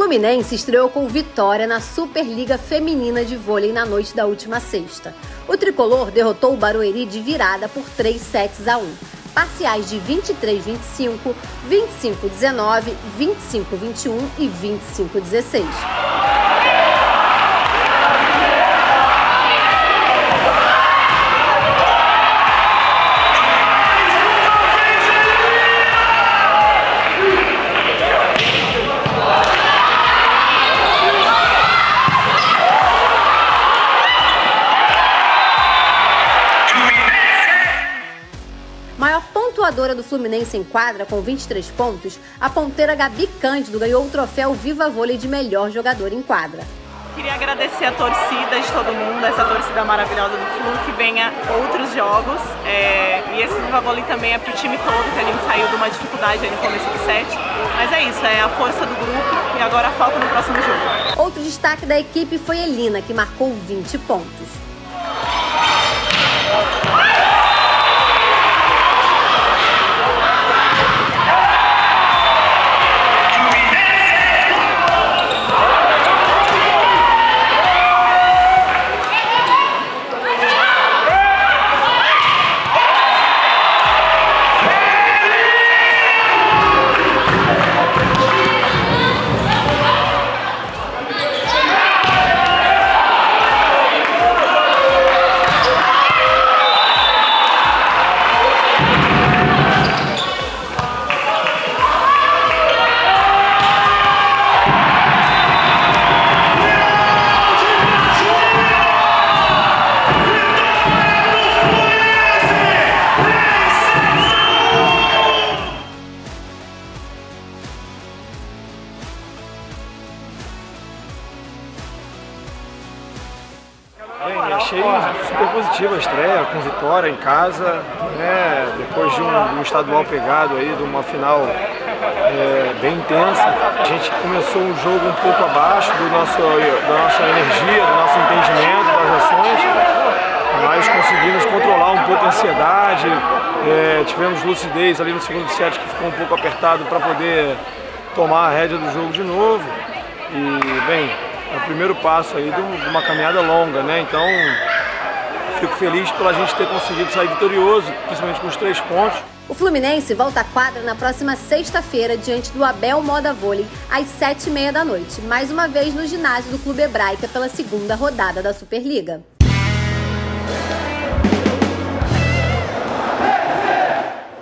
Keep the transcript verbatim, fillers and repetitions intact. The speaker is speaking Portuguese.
Fluminense estreou com vitória na Superliga Feminina de Vôlei na noite da última sexta. O tricolor derrotou o Barueri de virada por três sets a um. Parciais de vinte e três a vinte e cinco, vinte e cinco a dezenove, vinte e cinco a vinte e um e vinte e cinco a dezesseis. Maior pontuadora do Fluminense em quadra, com vinte e três pontos, a ponteira Gabi Cândido ganhou o troféu Viva Vôlei de melhor jogador em quadra. Queria agradecer a torcida de todo mundo, essa torcida maravilhosa do Flu, que venha outros jogos. É, e esse Viva Vôlei também é pro time todo, que a gente saiu de uma dificuldade aí no começo do set. Mas é isso, é a força do grupo e agora foca no próximo jogo. Outro destaque da equipe foi Elina, que marcou vinte pontos. Bem, achei super positiva a estreia, com vitória em casa, né? Depois de um, um estadual pegado aí, de uma final é, bem intensa. A gente começou um jogo um pouco abaixo do nosso, da nossa energia, do nosso entendimento das ações, mas conseguimos controlar um pouco a ansiedade, é, tivemos lucidez ali no segundo set, que ficou um pouco apertado para poder tomar a rédea do jogo de novo. E, bem, é o primeiro passo aí de uma caminhada longa, né? Então, fico feliz pela gente ter conseguido sair vitorioso, principalmente com os três pontos. O Fluminense volta à quadra na próxima sexta-feira, diante do Abel Moda Vôlei, às sete e meia da noite, mais uma vez no ginásio do Clube Hebraica, pela segunda rodada da Superliga.